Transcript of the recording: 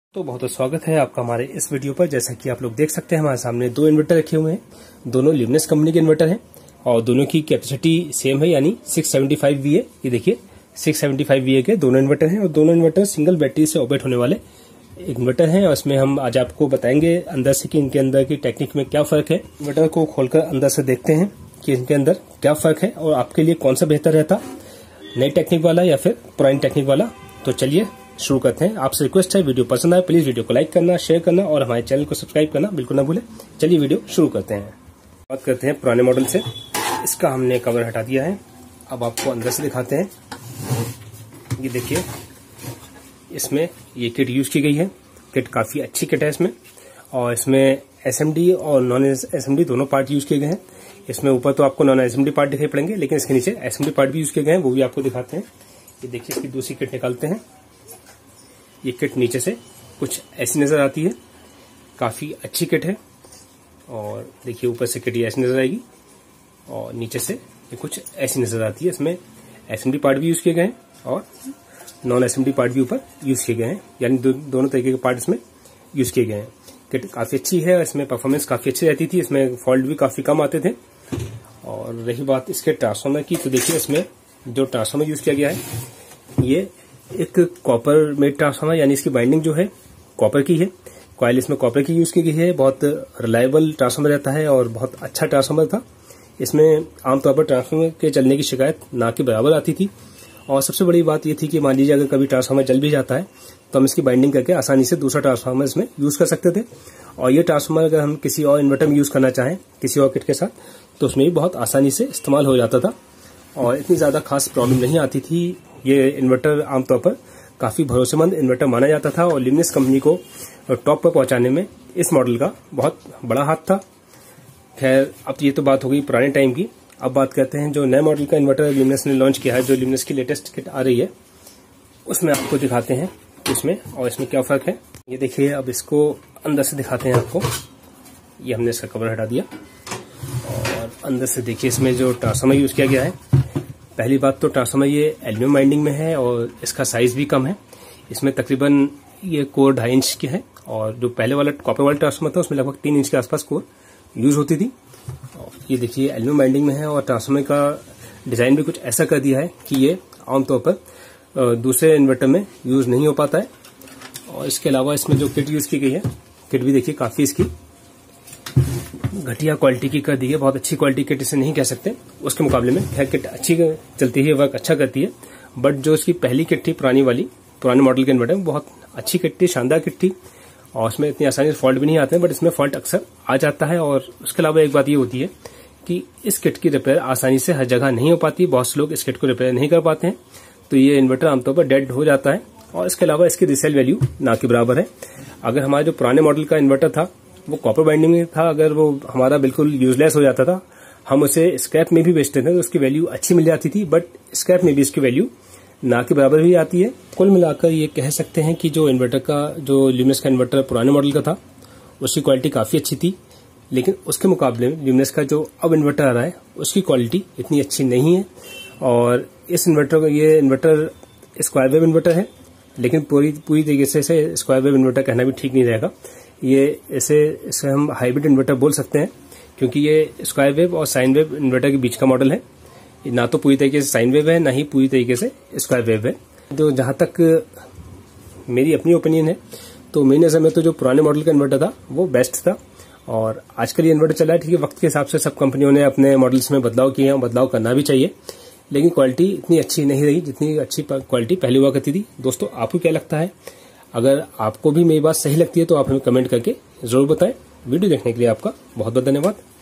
तो बहुत बहुत स्वागत है आपका हमारे इस वीडियो पर। जैसा कि आप लोग देख सकते हैं हमारे सामने दो इन्वर्टर रखे हुए हैं। दोनों ल्यूमिनस कंपनी के इन्वर्टर हैं और दोनों की कैपेसिटी सेम है, यानी 675 VA। ये देखिए 675 VA के दोनों इन्वर्टर हैं और दोनों इन्वर्टर सिंगल बैटरी से ऑपरेट होने वाले इन्वर्टर हैं। और इसमें हम आज आपको बताएंगे अंदर से कि इनके अंदर की टेक्निक में क्या फर्क है। इन्वर्टर को खोलकर अंदर से देखते हैं कि इनके अंदर क्या फर्क है और आपके लिए कौन सा बेहतर रहता, नई टेक्निक वाला या फिर पुरानी टेक्निक वाला। तो चलिए शुरू करते हैं। आपसे रिक्वेस्ट है, वीडियो पसंद आए प्लीज वीडियो को लाइक करना, शेयर करना और हमारे चैनल को सब्सक्राइब करना बिल्कुल ना भूलें। चलिए वीडियो शुरू करते हैं। बात करते हैं पुराने मॉडल से। इसका हमने कवर हटा दिया है। अब आपको अंदर से दिखाते हैं। ये देखिए, इसमें ये किट यूज की गई है। किट काफी अच्छी किट है इसमें, और इसमें SMD और नॉन SMD दोनों पार्ट यूज किए गए हैं। इसमें ऊपर तो आपको नॉन SMD पार्ट दिखाई पड़ेंगे, लेकिन इसके नीचे SMD पार्ट भी यूज किए गए हैं, वो भी आपको दिखाते हैं। ये देखिए, इसकी दूसरी किट निकालते हैं। ये किट नीचे से कुछ ऐसी नजर आती है, काफी अच्छी किट है। और देखिए ऊपर से किट ये ऐसी नजर आएगी और नीचे से ये कुछ ऐसी नजर आती है। इसमें SMD पार्ट भी यूज किए गए हैं और नॉन SMD पार्ट भी ऊपर यूज किए गए हैं, यानी दोनों तरीके के पार्ट इसमें यूज किए गए हैं। किट काफी अच्छी है, इसमें परफॉर्मेंस काफी अच्छी रहती थी, इसमें फॉल्ट भी काफी कम आते थे। और रही बात इसके ट्रांसफार्मर की, तो देखिए इसमें जो ट्रांसफार्मर यूज किया गया है ये एक कॉपर मेड ट्रांसफार्मर, यानी इसकी बाइंडिंग जो है कॉपर की है। कॉइल इसमें कॉपर की यूज की गई है। बहुत रिलायबल ट्रांसफार्मर रहता है और बहुत अच्छा ट्रांसफार्मर था। इसमें आमतौर पर ट्रांसफार्मर के जलने की शिकायत ना के बराबर आती थी। और सबसे बड़ी बात यह थी कि मान लीजिए अगर कभी ट्रांसफार्मर जल भी जाता है तो हम इसकी बाइंडिंग करके आसानी से दूसरा ट्रांसफार्मर इसमें यूज कर सकते थे। और ये ट्रांसफार्मर अगर हम किसी और इन्वर्टर में यूज करना चाहें किसी और किट के साथ, तो उसमें भी बहुत आसानी से इस्तेमाल हो जाता था और इतनी ज्यादा खास प्रॉब्लम नहीं आती थी। ये इन्वर्टर आमतौर पर काफी भरोसेमंद इन्वर्टर माना जाता था और ल्यूमिनस कंपनी को टॉप पर पहुंचाने में इस मॉडल का बहुत बड़ा हाथ था। खैर, अब ये तो बात हो गई पुराने टाइम की। अब बात करते हैं जो नए मॉडल का इन्वर्टर ल्यूमिनस ने लॉन्च किया है, जो ल्यूमिनस की लेटेस्ट किट आ रही है, उसमें आपको दिखाते हैं इसमें और इसमें क्या फर्क है। ये देखिए, अब इसको अंदर से दिखाते हैं आपको। ये हमने इसका कवर हटा दिया और अंदर से देखिए इसमें जो ट्रांसफार्मर यूज किया गया है। पहली बात तो ट्रांसफार्मर ये एल्यूमिनियम बाइंडिंग में है और इसका साइज भी कम है। इसमें तकरीबन ये कोर 2.5 इंच की है और जो पहले वाला कॉपर वाला ट्रांसफार्मर था उसमें लगभग 3 इंच के आसपास कोर यूज होती थी। ये देखिए एल्यूमिनियम बाइंडिंग में है और ट्रांसफार्मर का डिजाइन भी कुछ ऐसा कर दिया है कि ये आमतौर पर दूसरे इन्वर्टर में यूज नहीं हो पाता है। और इसके अलावा इसमें जो किट यूज की गई है, किट भी देखिए काफी इसकी घटिया क्वालिटी की कर दी है। बहुत अच्छी क्वालिटी किट इसे नहीं कह सकते उसके मुकाबले में। खैर, किट अच्छी चलती है, वर्क अच्छा करती है, बट जो इसकी पहली किट थी पुराने मॉडल के इन्वर्टर में, बहुत अच्छी किट थी, शानदार किट थी और उसमें इतनी आसानी से फॉल्ट भी नहीं आते हैं, बट इसमें फॉल्ट अक्सर आ जाता है। और उसके अलावा एक बात ये होती है कि इस किट की रिपेयर आसानी से हर जगह नहीं हो पाती। बहुत से लोग इस किट को रिपेयर नहीं कर पाते हैं, तो ये इन्वर्टर आमतौर पर डेड हो जाता है। और इसके अलावा इसकी रिसेल वैल्यू ना के बराबर है। अगर हमारा जो पुराने मॉडल का इन्वर्टर था वो कॉपर बाइंडिंग में था, अगर वो हमारा बिल्कुल यूजलेस हो जाता था, हम उसे स्क्रैप में भी बेचते थे तो उसकी वैल्यू अच्छी मिल जाती थी, बट स्क्रैप में भी इसकी वैल्यू ना के बराबर भी आती है। कुल मिलाकर ये कह सकते हैं कि जो इन्वर्टर का, जो ल्यूमिनस का इन्वर्टर पुराने मॉडल का था, उसकी क्वालिटी काफी अच्छी थी, लेकिन उसके मुकाबले में ल्यूमिनस का जो अब इन्वर्टर आ रहा है उसकी क्वालिटी इतनी अच्छी नहीं है। और इस इन्वर्टर, ये इन्वर्टर स्क्वायर वेव इन्वर्टर है, लेकिन पूरी तरीके से इसे स्क्वायर वेव इन्वर्टर कहना भी ठीक नहीं रहेगा। ये इसे हम हाइब्रिड इन्वर्टर बोल सकते हैं, क्योंकि ये स्क्वायर वेव और साइन वेव इन्वर्टर के बीच का मॉडल है। ना तो पूरी तरीके से साइन वेव है, ना ही पूरी तरीके से स्क्वायर वेव है। तो जहां तक मेरी अपनी ओपिनियन है, तो मेरी नजर में तो जो पुराने मॉडल का इन्वर्टर था वो बेस्ट था। और आजकल ये इन्वर्टर चला है, ठीक है, वक्त के हिसाब से सब कंपनियों ने अपने मॉडल्स में बदलाव किए हैं, बदलाव करना भी चाहिए, लेकिन क्वालिटी इतनी अच्छी नहीं रही जितनी अच्छी क्वालिटी पहले हुआ करती थी। दोस्तों, आपको क्या लगता है? अगर आपको भी मेरी बात सही लगती है तो आप हमें कमेंट करके जरूर बताएं। वीडियो देखने के लिए आपका बहुत बहुत धन्यवाद।